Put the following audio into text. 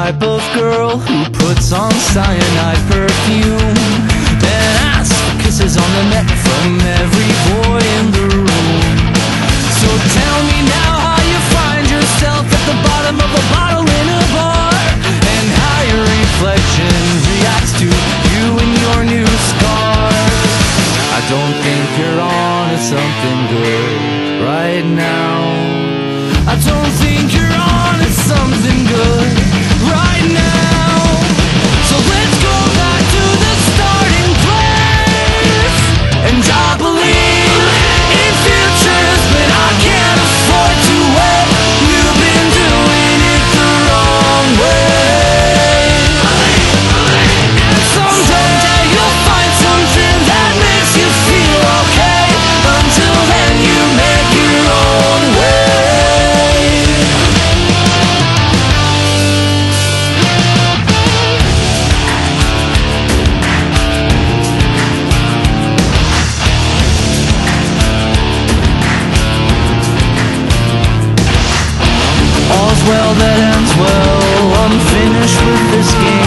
type of girl who puts on cyanide perfume, then asks for kisses on the neck from every boy in the room. So tell me now how you find yourself at the bottom of a bottle in a bar, and how your reflection reacts to you and your new scars. I don't think you're on to something good right now. I don't think you're on to something good right now. So let's go back to the starting place. And I believe in futures, but I can't afford to wait. You've been doing it the wrong way. And someday you'll find something that makes you feel okay. Until then you make your own way. All's well that ends well. I'm finished with this game.